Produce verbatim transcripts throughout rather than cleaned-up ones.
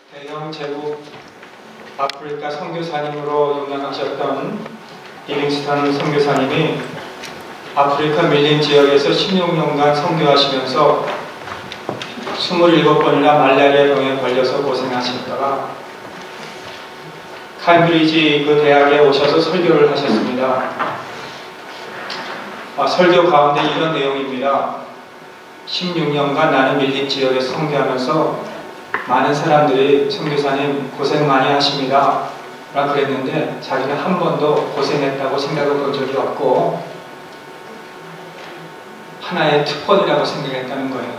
대형 제국 아프리카 선교사님으로 유명하셨던 리빙스턴 선교사님이 아프리카 밀림 지역에서 십육 년간 선교하시면서 이십칠 번이나 말라리아 병에 걸려서 고생하셨다가 캠브리지 그 대학에 오셔서 설교를 하셨습니다. 아, 설교 가운데 이런 내용입니다. 십육 년간 나는 밀림 지역에서 선교하면서 많은 사람들이 선교사님 고생 많이 하십니다 라 그랬는데 자기는 한 번도 고생했다고 생각해 본 적이 없고 하나의 특권이라고 생각했다는 거예요.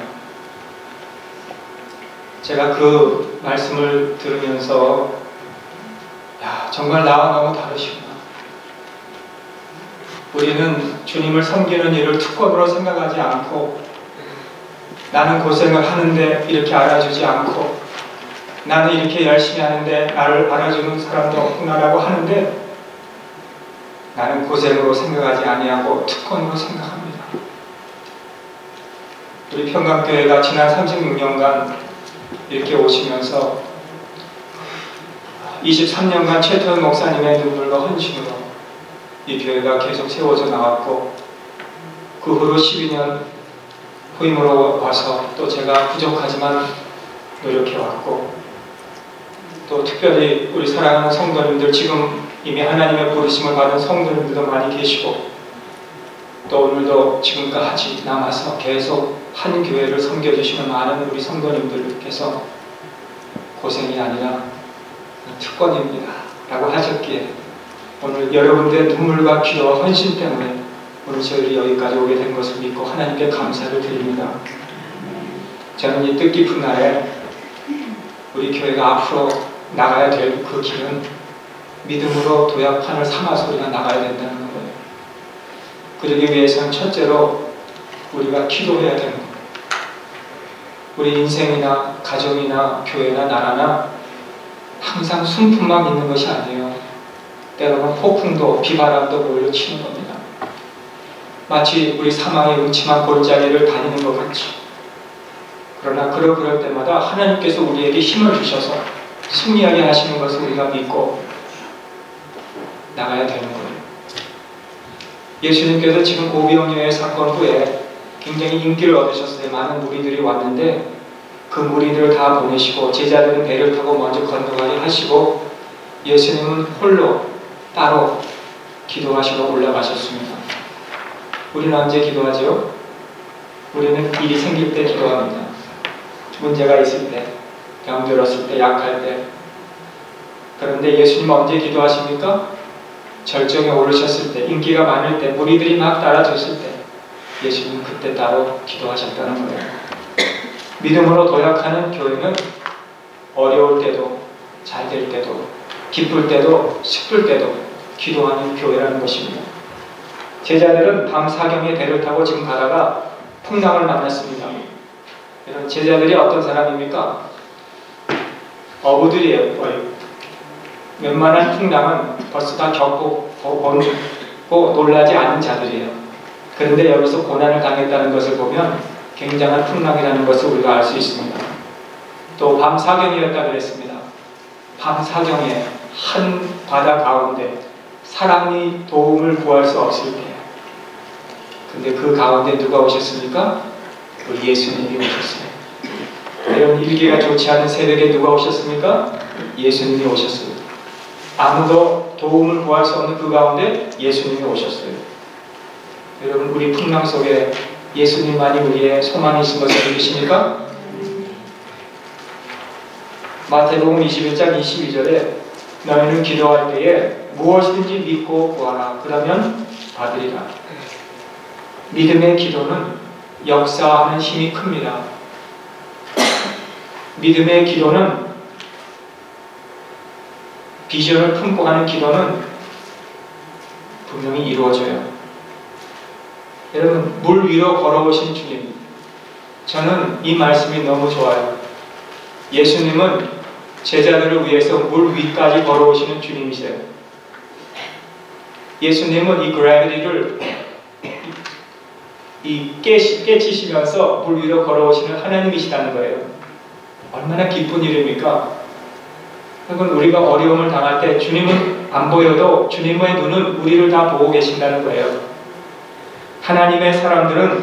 제가 그 말씀을 들으면서 야, 정말 나와 너무 다르시구나. 우리는 주님을 섬기는 일을 특권으로 생각하지 않고 나는 고생을 하는데 이렇게 알아주지 않고 나는 이렇게 열심히 하는데 나를 알아주는 사람도 없구나라고 하는데 나는 고생으로 생각하지 아니하고 특권으로 생각합니다. 우리 평강교회가 지난 삼십육 년간 이렇게 오시면서 이십삼 년간 최태원 목사님의 눈물과 헌신으로 이 교회가 계속 세워져 나왔고 그 후로 십이 년 후임으로 와서 또 제가 부족하지만 노력해왔고 또 특별히 우리 사랑하는 성도님들 지금 이미 하나님의 부르심을 받은 성도님들도 많이 계시고 또 오늘도 지금까지 남아서 계속 한 교회를 섬겨주시는 많은 우리 성도님들께서 고생이 아니라 특권입니다 라고 하셨기에 오늘 여러분들의 눈물과 기도와 헌신 때문에 오늘 저희들이 여기까지 오게 된 것을 믿고 하나님께 감사를 드립니다. 저는 이 뜻깊은 날에 우리 교회가 앞으로 나가야 될 그 길은 믿음으로 도약판을 삼아서 우리가 나가야 된다는 거예요. 그러기 위해서는 첫째로 우리가 기도해야 되는 거예요. 우리 인생이나 가정이나 교회나 나라나 항상 순풍만 있는 것이 아니에요. 때로는 폭풍도 비바람도 몰려치는 겁니다. 마치 우리 사망의 음침한 골짜기를 다니는 것 같이. 그러나 그러 그럴 때마다 하나님께서 우리에게 힘을 주셔서 승리하게 하시는 것을 우리가 믿고 나가야 되는 거예요. 예수님께서 지금 오병이어의 사건 후에 굉장히 인기를 얻으셨어요. 많은 무리들이 왔는데 그 무리들을 다 보내시고 제자들은 배를 타고 먼저 건너가게 하시고 예수님은 홀로 따로 기도하시러 올라가셨습니다. 우리는 언제 기도하죠? 우리는 일이 생길 때 기도합니다. 문제가 있을 때, 병들었을 때, 약할 때. 그런데 예수님은 언제 기도하십니까? 절정에 오르셨을 때, 인기가 많을 때, 무리들이 막 따라줬을 때 예수님은 그때 따로 기도하셨다는 거예요. 믿음으로 도약하는 교회는 어려울 때도, 잘 될 때도, 기쁠 때도, 슬플 때도 기도하는 교회라는 것입니다. 제자들은 밤 사경에 배를 타고 지금 가다가 풍랑을 만났습니다. 이런 제자들이 어떤 사람입니까? 어부들이에요. 거의. 웬만한 풍랑은 벌써 다 겪고 보고 놀라지 않은 자들이에요. 그런데 여기서 고난을 당했다는 것을 보면 굉장한 풍랑이라는 것을 우리가 알 수 있습니다. 또 밤 사경이었다 그랬습니다. 밤 사경에 한 바다 가운데 사람이 도움을 구할 수 없을 때 근데 그 가운데 누가 오셨습니까? 우리 예수님이 오셨어요. 이런 일기가 좋지 않은 새벽에 누가 오셨습니까? 예수님이 오셨어요. 아무도 도움을 구할 수 없는 그 가운데 예수님이 오셨어요. 여러분 우리 풍랑 속에 예수님만이 우리의 소망이신 것을 믿으십니까? 마태복음 이십일 장 이십이 절에 너희는 기도할 때에 무엇이든지 믿고 구하라. 그러면 받으리라. 믿음의 기도는 역사하는 힘이 큽니다. 믿음의 기도는 비전을 품고 하는 기도는 분명히 이루어져요. 여러분 물 위로 걸어오신 주님, 저는 이 말씀이 너무 좋아요. 예수님은 제자들을 위해서 물 위까지 걸어오시는 주님이세요. 예수님은 이 그래비티를 이 깨치, 깨치시면서 물 위로 걸어오시는 하나님이시다는 거예요. 얼마나 기쁜 일입니까? 여러분, 우리가 어려움을 당할 때 주님은 안 보여도 주님의 눈은 우리를 다 보고 계신다는 거예요. 하나님의 사람들은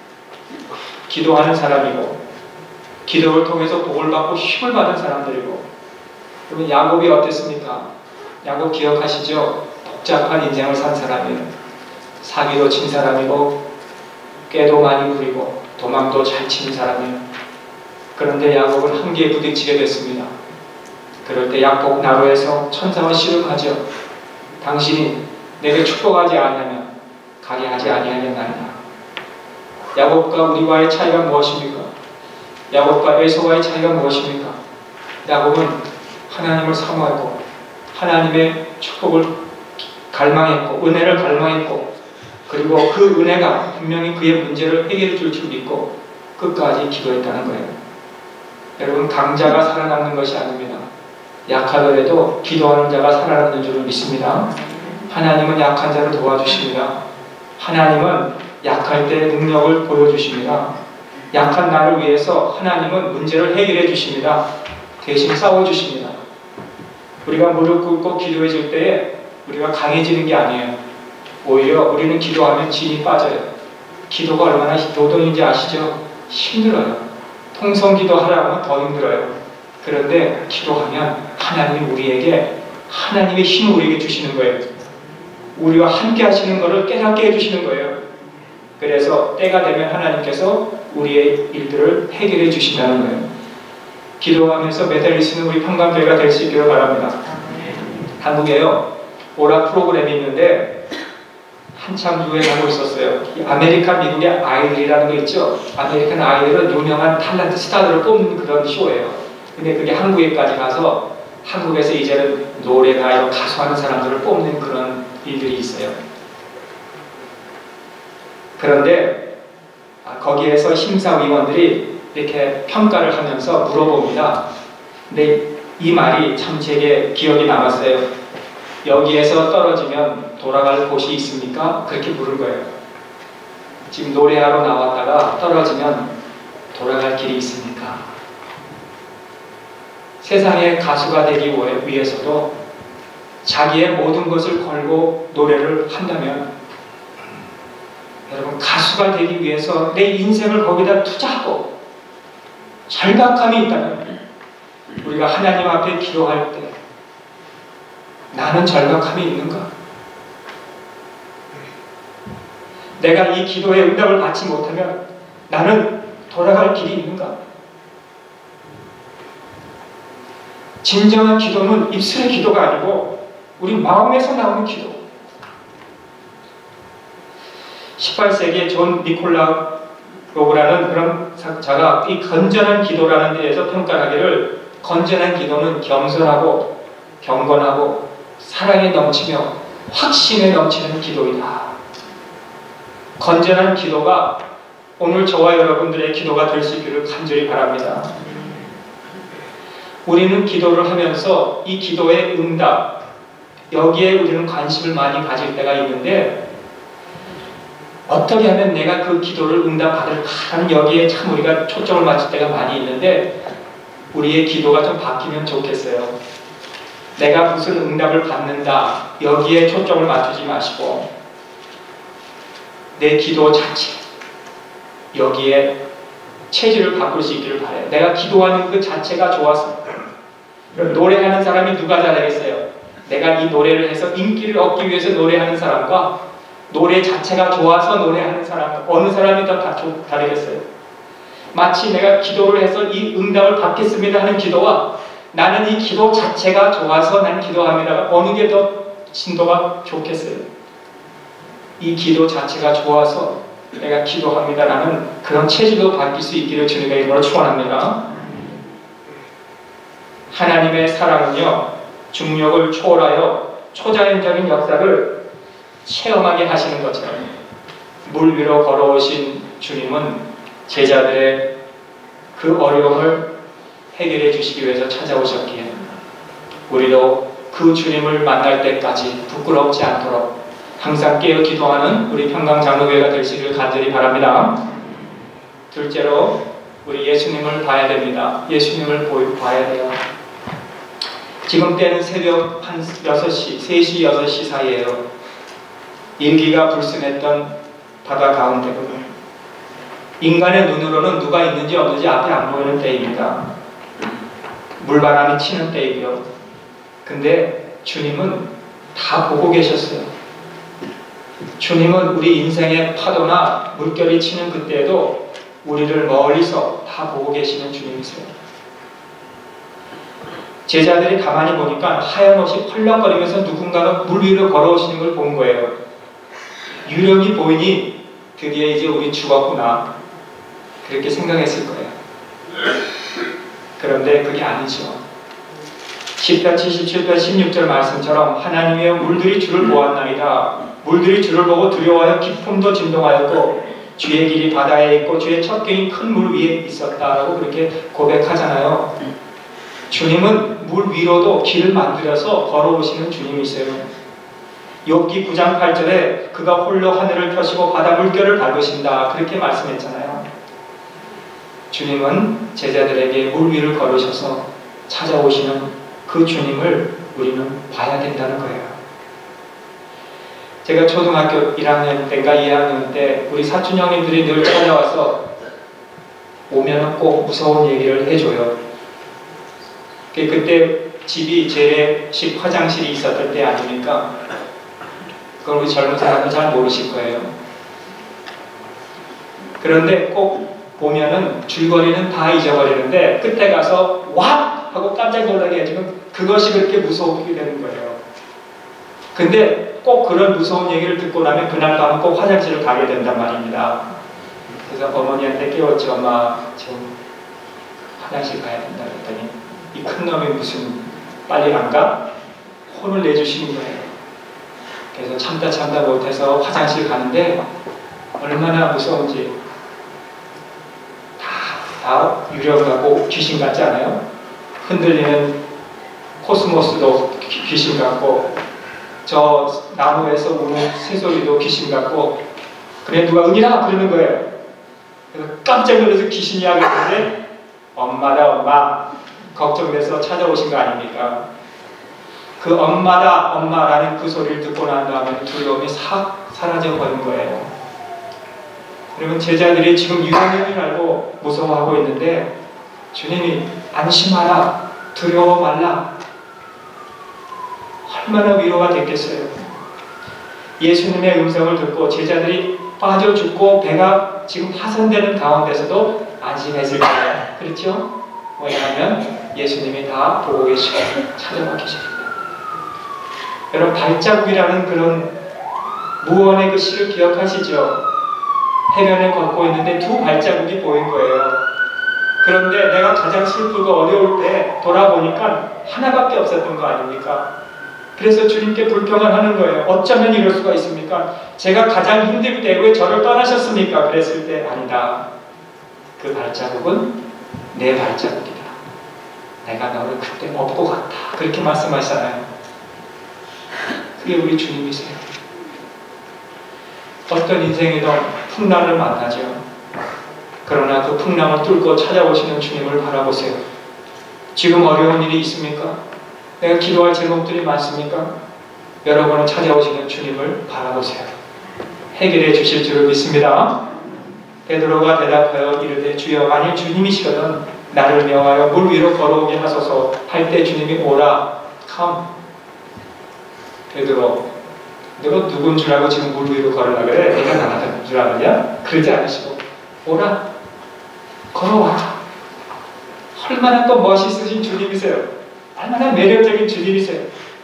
기도하는 사람이고 기도를 통해서 복을 받고 힘을 받은 사람들이고, 여러분 야곱이 어땠습니까? 야곱 기억하시죠? 복잡한 인생을 산 사람이에요. 사기도 친 사람이고 꾀도 많이 부리고 도망도 잘 치는 사람이에요. 그런데 야곱은 한계에 부딪히게 됐습니다. 그럴 때 야곱 나루에서 천사가 씨름하죠. 당신이 내게 축복하지 아니하면 가게 하지 아니하겠나이다. 야곱과 우리와의 차이가 무엇입니까? 야곱과 에서와의 차이가 무엇입니까? 야곱은 하나님을 사모했고 하나님의 축복을 갈망했고 은혜를 갈망했고, 그리고 그 은혜가 분명히 그의 문제를 해결해 줄 줄 믿고 끝까지 기도했다는 거예요. 여러분, 강자가 살아남는 것이 아닙니다. 약하더라도 기도하는 자가 살아남는 줄을 믿습니다. 하나님은 약한 자를 도와주십니다. 하나님은 약할 때 능력을 보여주십니다. 약한 나를 위해서 하나님은 문제를 해결해 주십니다. 대신 싸워주십니다. 우리가 무릎 꿇고 기도해 줄 때에 우리가 강해지는 게 아니에요. 오히려 우리는 기도하면 진이 빠져요. 기도가 얼마나 노동인지 아시죠? 힘들어요. 통성기도 하라면 더 힘들어요. 그런데 기도하면 하나님이 우리에게 하나님의 힘을 우리에게 주시는 거예요. 우리와 함께 하시는 것을 깨닫게 해주시는 거예요. 그래서 때가 되면 하나님께서 우리의 일들을 해결해 주신다는 거예요. 기도하면서 매달릴 수 있는 우리 평강교회가 될 수 있기를 바랍니다. 한국에요, 오락 프로그램이 있는데 한참 유행하고 있었어요. 이 아메리칸 미국의 아이들이라는 거 있죠. 아메리칸 아이들은 유명한 탤런트 스타들을 뽑는 그런 쇼예요. 근데 그게 한국에까지 가서 한국에서 이제는 노래, 가요, 가수하는 사람들을 뽑는 그런 일들이 있어요. 그런데 거기에서 심사위원들이 이렇게 평가를 하면서 물어봅니다. 근데 이 말이 참 제게 기억이 남았어요. 여기에서 떨어지면 돌아갈 곳이 있습니까? 그렇게 물은 거예요. 지금 노래하러 나왔다가 떨어지면 돌아갈 길이 있습니까? 세상의 가수가 되기 위해서도 자기의 모든 것을 걸고 노래를 한다면, 여러분, 가수가 되기 위해서 내 인생을 거기다 투자하고 절박함이 있다면, 우리가 하나님 앞에 기도할 때 나는 절박함이 있는가? 내가 이 기도의 응답을 받지 못하면 나는 돌아갈 길이 있는가? 진정한 기도는 입술의 기도가 아니고 우리 마음에서 나오는 기도. 십팔 세기에 존 니콜라로라는 그런 작자가 이 건전한 기도라는 데에서 평가하기를, 건전한 기도는 겸손하고 경건하고 사랑에 넘치며 확신에 넘치는 기도이다. 건전한 기도가 오늘 저와 여러분들의 기도가 될 수 있기를 간절히 바랍니다. 우리는 기도를 하면서 이 기도의 응답, 여기에 우리는 관심을 많이 가질 때가 있는데, 어떻게 하면 내가 그 기도를 응답받을까 하는 여기에 참 우리가 초점을 맞출 때가 많이 있는데, 우리의 기도가 좀 바뀌면 좋겠어요. 내가 무슨 응답을 받는다, 여기에 초점을 맞추지 마시고 내 기도 자체, 여기에 체질을 바꿀 수 있기를 바라요. 내가 기도하는 그 자체가 좋아서. 노래하는 사람이 누가 잘하겠어요? 내가 이 노래를 해서 인기를 얻기 위해서 노래하는 사람과 노래 자체가 좋아서 노래하는 사람, 어느 사람이 더 다르겠어요? 마치 내가 기도를 해서 이 응답을 받겠습니다 하는 기도와 나는 이 기도 자체가 좋아서 난 기도합니다, 어느 게 더 진도가 좋겠어요? 이 기도 자체가 좋아서 내가 기도합니다라는 그런 체질로 바뀔 수 있기를 주님의 이름으로 축원합니다. 하나님의 사랑은요, 중력을 초월하여 초자연적인 역사를 체험하게 하시는 것처럼 물 위로 걸어오신 주님은 제자들의 그 어려움을 해결해 주시기 위해서 찾아오셨기에 우리도 그 주님을 만날 때까지 부끄럽지 않도록 항상 깨어 기도하는 우리 평강장로교회가 될 수 있기를 간절히 바랍니다. 둘째로 우리 예수님을 봐야 됩니다. 예수님을 봐야 돼요. 지금 때는 새벽 한 여섯 시, 세 시, 여섯 시 사이에요. 일기가 불순했던 바다 가운데로는 인간의 눈으로는 누가 있는지 없는지 앞에 안 보이는 때입니다. 물바람이 치는 때이고요. 근데 주님은 다 보고 계셨어요. 주님은 우리 인생의 파도나 물결이 치는 그때에도 우리를 멀리서 다 보고 계시는 주님이세요. 제자들이 가만히 보니까 하얀 옷이 펄럭거리면서 누군가가 물 위로 걸어오시는 걸 본 거예요. 유령이 보이니 드디어 이제 우리 죽었구나, 그렇게 생각했을 거예요. 그런데 그게 아니죠. 시편 칠십칠 편 십육 절 말씀처럼 하나님의 물들이 주를 보았나이다. 물들이 주를 보고 두려워하여 깊음도 진동하였고 주의 길이 바다에 있고 주의 첩경이 큰 물 위에 있었다라고 그렇게 고백하잖아요. 주님은 물 위로도 길을 만들어서 걸어오시는 주님이세요. 욥기 구 장 팔 절에 그가 홀로 하늘을 펴시고 바다 물결을 밟으신다, 그렇게 말씀했잖아요. 주님은 제자들에게 물 위를 걸으셔서 찾아오시는 그 주님을 우리는 봐야 된다는 거예요. 제가 초등학교 일 학년 때인가 이 학년 때 우리 사촌 형님들이 늘 찾아와서 오면 꼭 무서운 얘기를 해줘요. 그때 집이 재래식 화장실이 있었던 때 아닙니까? 그걸 우리 젊은 사람은 잘 모르실 거예요. 그런데 꼭 보면은 줄거리는 다 잊어버리는데 끝에 가서 와! 하고 깜짝 놀라게 해주면 그것이 그렇게 무서우게 되는 거예요. 근데 꼭 그런 무서운 얘기를 듣고 나면 그날 밤은 꼭 화장실을 가게 된단 말입니다. 그래서 어머니한테 깨웠죠. 엄마, 지금 화장실 가야 된다 그랬더니 이 큰 놈이 무슨 빨리 안 가? 혼을 내주시는 거예요. 그래서 참다 참다 못해서 화장실 가는데 얼마나 무서운지, 다, 다 유령 같고 귀신 같지 않아요? 흔들리는 코스모스도 귀, 귀신 같고 저 나무에서 우는 새소리도 귀신 같고, 그래 누가 은이라 그러는 거예요. 그래서 깜짝 놀라서 귀신이 하겠는데 엄마다 엄마, 걱정돼서 찾아오신 거 아닙니까? 그 엄마다 엄마라는 그 소리를 듣고 난 다음에 두려움이 싹 사라져 버린 거예요. 여러분, 제자들이 지금 유령인 줄 알고 무서워하고 있는데 주님이 안심하라, 두려워 말라, 얼마나 위로가 됐겠어요. 예수님의 음성을 듣고 제자들이 빠져 죽고 배가 지금 파손되는 가운데서도 안심했을 거예요. 그렇죠? 왜냐하면 예수님이 다 보고 계시고 찾아와 계십니다. 여러분, 발자국이라는 그런 무언의 그 시를 기억하시죠? 해변에 걷고 있는데 두 발자국이 보인 거예요. 그런데 내가 가장 슬프고 어려울 때 돌아보니까 하나밖에 없었던 거 아닙니까? 그래서 주님께 불평을 하는 거예요. 어쩌면 이럴 수가 있습니까? 제가 가장 힘들 때 왜 저를 떠나셨습니까? 그랬을 때 아니다. 그 발자국은 내 발자국이다. 내가 너를 그때 업고 갔다. 그렇게 말씀하시잖아요. 그게 우리 주님이세요. 어떤 인생에도 풍랑을 만나죠. 그러나 그 풍랑을 뚫고 찾아오시는 주님을 바라보세요. 지금 어려운 일이 있습니까? 내가 기도할 제목들이 많습니까? 여러분은 찾아오시는 주님을 바라보세요. 해결해 주실 줄을 믿습니다. 베드로가 대답하여 이르되 주여, 만일 주님이시거든 나를 명하여 물 위로 걸어오게 하소서 할 때 주님이 오라, come. 베드로, 너가 누군 줄 알고 지금 물 위로 걸으라 그래? 내가 나가는 줄 아느냐? 그러지 않으시고 오라, 걸어와. 얼마나 또 멋있으신 주님이세요. 얼마나 매력적인 주님이세요.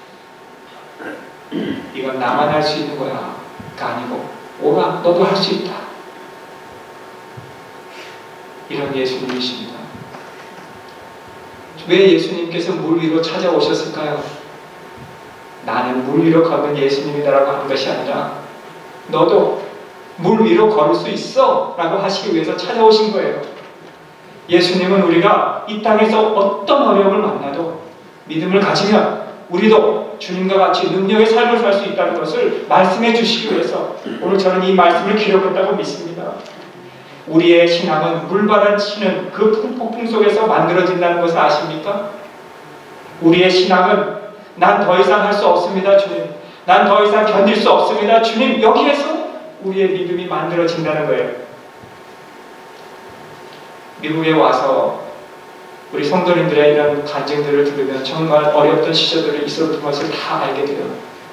이건 나만 할 수 있는 거야 가 아니고 오라, 너도 할 수 있다. 이런 예수님이십니다. 왜 예수님께서 물 위로 찾아오셨을까요? 나는 물 위로 걷는 예수님이다라고 하는 것이 아니라 너도 물 위로 걸을 수 있어 라고 하시기 위해서 찾아오신 거예요. 예수님은 우리가 이 땅에서 어떤 어려움을 만나도 믿음을 가지면 우리도 주님과 같이 능력의 삶을 살 수 있다는 것을 말씀해 주시기 위해서 오늘 저는 이 말씀을 기록했다고 믿습니다. 우리의 신앙은 물바람 치는 그 폭풍 속에서 만들어진다는 것을 아십니까? 우리의 신앙은 난 더 이상 할 수 없습니다, 주님. 난 더 이상 견딜 수 없습니다, 주님. 여기에서 우리의 믿음이 만들어진다는 거예요. 미국에 와서 우리 성도님들의 이런 간증들을 들으면 정말 어렵던 시절들이 있었던 것을 다 알게 돼요.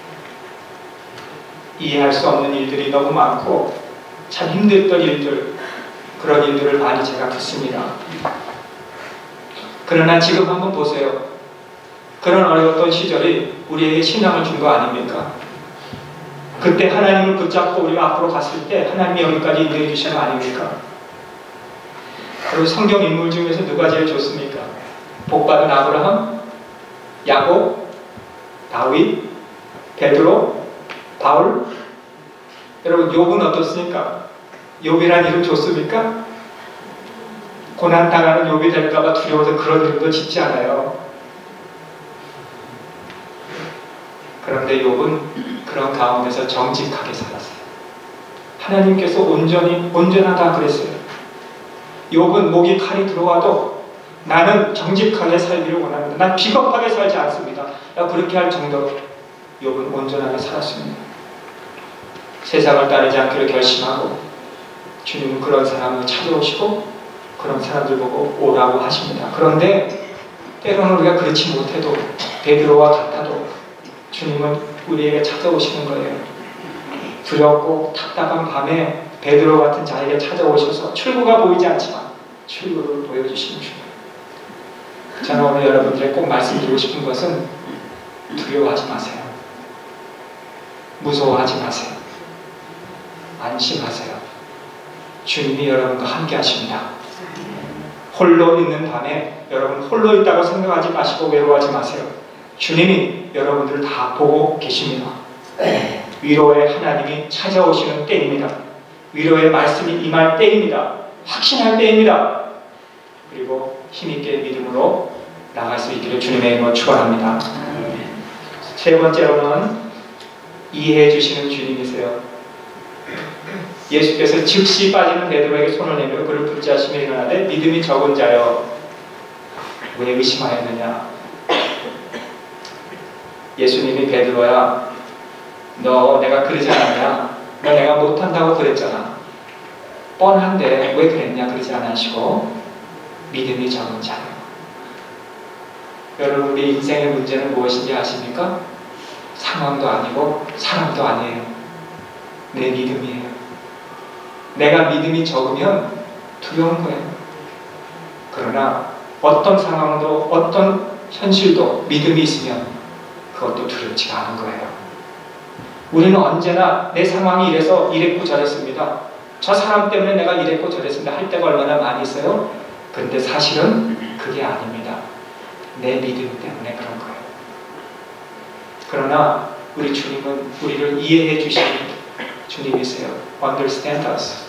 이해할 수 없는 일들이 너무 많고 참 힘들던 일들, 그런 일들을 많이 제가 듣습니다. 그러나 지금 한번 보세요. 그런 어려웠던 시절이 우리에게 신앙을 준 거 아닙니까? 그때 하나님을 붙잡고 우리가 앞으로 갔을 때 하나님이 여기까지 인도해 주신 거 아닙니까? 그리고 성경 인물 중에서 누가 제일 좋습니까? 복받은 아브라함, 야곱, 다윗, 베드로, 바울. 여러분 욥은 어떻습니까? 욥이라는 이름 좋습니까? 고난당하는 욥이 될까봐 두려워서 그런 이름도 짓지 않아요. 그런데 욥은 그런 가운데서 정직하게 살았어요. 하나님께서 온전히 온전하다 그랬어요. 욥은 목이 칼이 들어와도 나는 정직하게 살기를 원합니다. 난 비겁하게 살지 않습니다. 그렇게 할 정도로 욥은 온전하게 살았습니다. 세상을 따르지 않기로 결심하고 주님은 그런 사람을 찾아오시고 그런 사람들 보고 오라고 하십니다. 그런데 때로는 우리가 그렇지 못해도 베드로와 같아도 주님은 우리에게 찾아오시는 거예요. 두렵고 답답한 밤에 베드로 같은 자에게 찾아오셔서 출구가 보이지 않지만 출구를 보여주시는 주님. 저는 오늘 여러분들에게 꼭 말씀드리고 싶은 것은 두려워하지 마세요. 무서워하지 마세요. 안심하세요. 주님이 여러분과 함께 하십니다. 홀로 있는 밤에 여러분 홀로 있다고 생각하지 마시고 외로워하지 마세요. 주님이 여러분들을 다 보고 계십니다. 위로의 하나님이 찾아오시는 때입니다. 위로의 말씀이 임할 때입니다. 확신할 때입니다. 그리고 힘있게 믿음으로 나갈 수 있기를 주님의 이름으로 축원합니다. 세 번째로는 이해해 주시는 주님이세요. 예수께서 즉시 빠지는 베드로에게 손을 내밀어 그를 붙잡으시며 일어나되 믿음이 적은 자여 왜 의심하였느냐. 예수님이 베드로야 너 내가 그러지 않았냐? 너 내가 못한다고 그랬잖아. 뻔한데 왜 그랬냐 그러지 않으시고 믿음이 적은 자요. 여러분 우리 인생의 문제는 무엇인지 아십니까? 상황도 아니고 사람도 아니에요. 내 믿음이에요. 내가 믿음이 적으면 두려운 거예요. 그러나 어떤 상황도 어떤 현실도 믿음이 있으면 그것도 두렵지가 않은 거예요. 우리는 언제나 내 상황이 이래서 이랬고 저랬습니다. 저 사람 때문에 내가 이랬고 저랬습니다. 할 때가 얼마나 많이 있어요? 근데 사실은 그게 아닙니다. 내 믿음 때문에 그런 거예요. 그러나 우리 주님은 우리를 이해해 주시는 주님이세요. Understand us.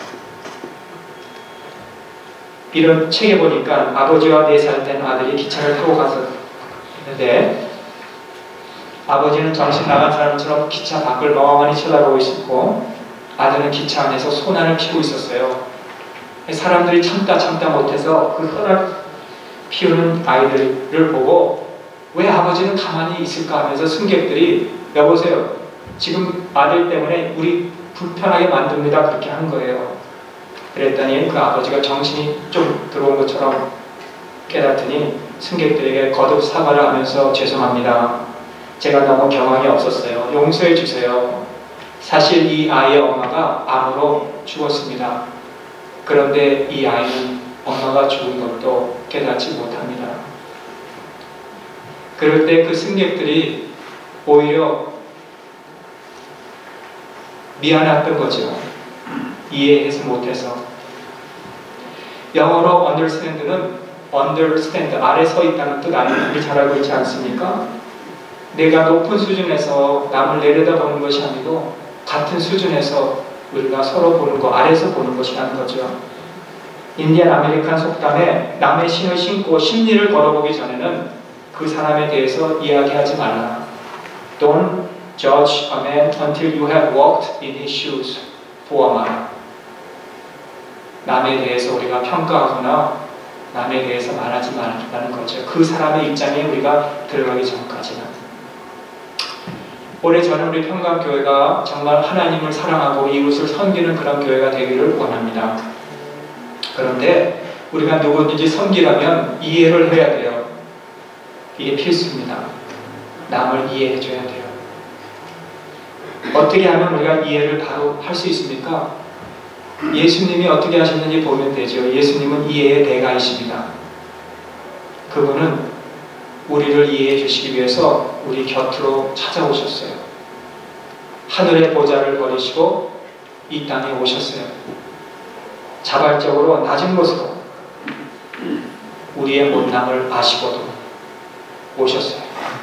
이런 책에 보니까 아버지와 네 살 된 아들이 기차를 타고 갔었는데 아버지는 정신 나간 사람처럼 기차 밖을 멍하니 쳐다보고 있었고 아들은 기차 안에서 소난을 피우고 있었어요. 사람들이 참다 참다 못해서 그 소난 피우는 아이들을 보고 왜 아버지는 가만히 있을까 하면서 승객들이 여보세요. 지금 아들 때문에 우리 불편하게 만듭니다. 그렇게 한 거예요. 그랬더니 그 아버지가 정신이 좀 들어온 것처럼 깨닫더니 승객들에게 거듭 사과를 하면서 죄송합니다. 제가 너무 경황이 없었어요. 용서해 주세요. 사실 이 아이의 엄마가 암으로 죽었습니다. 그런데 이 아이는 엄마가 죽은 것도 깨닫지 못합니다. 그럴 때 그 승객들이 오히려 미안했던 거죠. 이해해서 못해서. 영어로 understand는 understand, 아래 서 있다는 뜻 아니면 우리 잘 알고 있지 않습니까? 내가 높은 수준에서 남을 내려다보는 것이 아니고 같은 수준에서 우리가 서로 보는 거, 아래서 보는 것이라는 거죠. 인디안 아메리칸 속담에 남의 신을 신고 십리를 걸어보기 전에는 그 사람에 대해서 이야기하지 말라. Don't judge a man until you have walked in his shoes for a mile. 남에 대해서 우리가 평가하거나 남에 대해서 말하지 말라는 거죠. 그 사람의 입장에 우리가 들어가기 전까지는. 올해 저는 우리 평강교회가 정말 하나님을 사랑하고 이웃을 섬기는 그런 교회가 되기를 원합니다. 그런데 우리가 누구든지 섬기려면 이해를 해야 돼요. 이게 필수입니다. 남을 이해해 줘야 돼요. 어떻게 하면 우리가 이해를 바로 할 수 있습니까? 예수님이 어떻게 하셨는지 보면 되죠. 예수님은 이해의 대가이십니다. 그분은 우리를 이해해 주시기 위해서 우리 곁으로 찾아오셨어요. 하늘의 보좌를 버리시고 이 땅에 오셨어요. 자발적으로 낮은 곳으로 우리의 못남을 아시고도 오셨어요.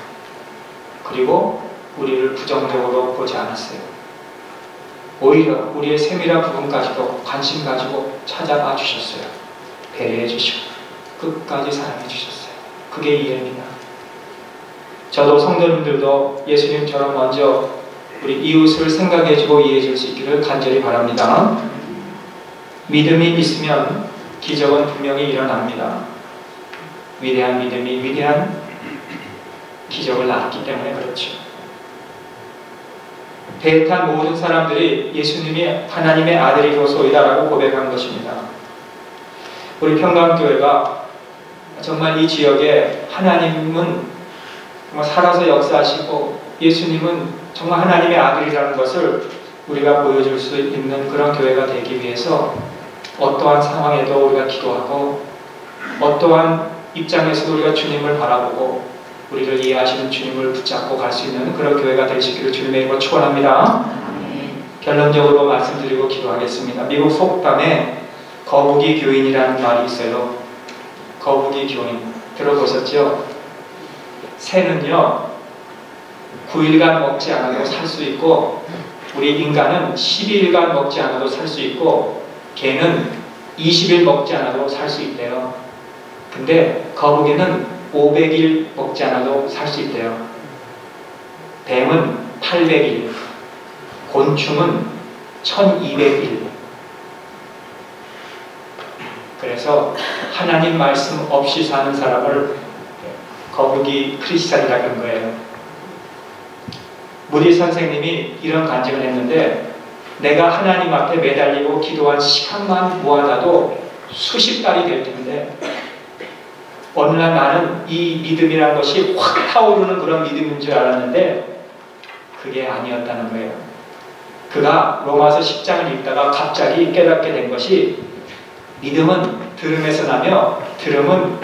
그리고 우리를 부정적으로 보지 않았어요. 오히려 우리의 세밀한 부분까지도 관심 가지고 찾아봐 주셨어요. 배려해 주시고 끝까지 사랑해 주셨어요. 그게 이해입니다. 저도 성도님들도 예수님처럼 먼저 우리 이웃을 생각해주고 이해해줄 수 있기를 간절히 바랍니다. 믿음이 있으면 기적은 분명히 일어납니다. 위대한 믿음이 위대한 기적을 낳았기 때문에 그렇죠. 대탄 모든 사람들이 예수님이 하나님의 아들이로소이다라고 고백한 것입니다. 우리 평강교회가 정말 이 지역에 하나님은 정말 살아서 역사하시고 예수님은 정말 하나님의 아들이라는 것을 우리가 보여줄 수 있는 그런 교회가 되기 위해서 어떠한 상황에도 우리가 기도하고 어떠한 입장에서도 우리가 주님을 바라보고 우리를 이해하시는 주님을 붙잡고 갈 수 있는 그런 교회가 되시기를 주님의 이름으로 축원합니다. 결론적으로 말씀드리고 기도하겠습니다. 미국 속담에 거북이 교인이라는 말이 있어요. 거북이 교인 들어보셨죠? 새는요 구 일간 먹지 않아도 살 수 있고 우리 인간은 십이 일간 먹지 않아도 살 수 있고 개는 이십 일 먹지 않아도 살 수 있대요. 근데 거북이는 오백 일 먹지 않아도 살 수 있대요. 뱀은 팔백 일, 곤충은 천이백 일. 그래서 하나님 말씀 없이 사는 사람을 거북이 크리스찬이라고 한 거예요. 무디 선생님이 이런 간증을 했는데 내가 하나님 앞에 매달리고 기도한 시간만 모아놔도 수십 달이 될 텐데 어느 날 나는 이 믿음이라는 것이 확 타오르는 그런 믿음인 줄 알았는데 그게 아니었다는 거예요. 그가 로마서 십 장을 읽다가 갑자기 깨닫게 된 것이 믿음은 들음에서 나며 들음은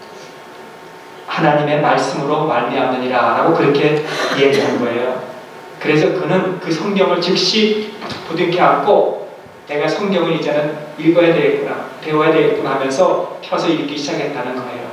하나님의 말씀으로 말미암느니라 라고 그렇게 이야기한 거예요. 그래서 그는 그 성경을 즉시 부둥켜 안고 내가 성경을 이제는 읽어야 되겠구나, 배워야 되겠구나 하면서 펴서 읽기 시작했다는 거예요.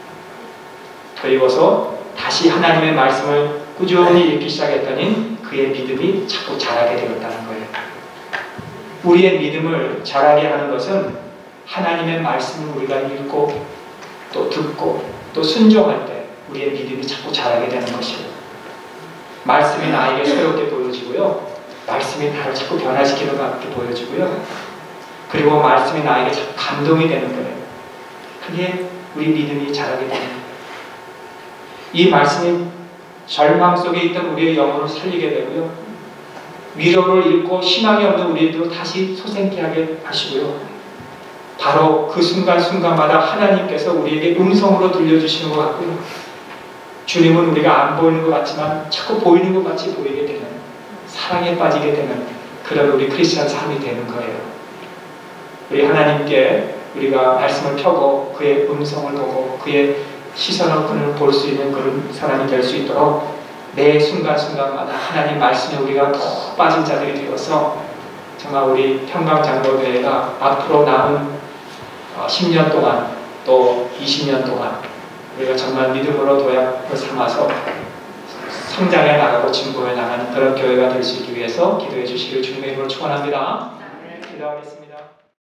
그리고서 다시 하나님의 말씀을 꾸준히 읽기 시작했더니 그의 믿음이 자꾸 자라게 되었다는 거예요. 우리의 믿음을 자라게 하는 것은 하나님의 말씀을 우리가 읽고 또 듣고 또 순종할 때 우리의 믿음이 자꾸 자라게 되는 것이에요. 말씀이 나에게 새롭게 보여지고요. 말씀이 나를 자꾸 변화시키는 것 같게 보여지고요. 그리고 말씀이 나에게 자꾸 감동이 되는 거예요. 그게 우리 믿음이 자라게 되는 거예요. 이 말씀이 절망 속에 있던 우리의 영혼을 살리게 되고요. 위로를 잃고 희망이 없는 우리들도 다시 소생케 하게 하시고요. 바로 그 순간순간마다 하나님께서 우리에게 음성으로 들려주시는 것 같고요. 주님은 우리가 안 보이는 것 같지만 자꾸 보이는 것 같이 보이게 되는, 사랑에 빠지게 되는 그런 우리 크리스찬 삶이 되는 거예요. 우리 하나님께 우리가 말씀을 펴고 그의 음성을 보고 그의 시선을 볼 수 있는 그런 사람이 될 수 있도록 매 순간순간마다 하나님 말씀에 우리가 더 빠진 자들이 되어서 정말 우리 평강장로교회가 앞으로 남은 십 년 동안 또 이십 년 동안 우리가 정말 믿음으로 도약을 삼아서 성장해 나가고 진보해 나가는 그런 교회가 될 수 있기 위해서 기도해 주시기를 주님의 이름으로 축원합니다. 기도하겠습니다.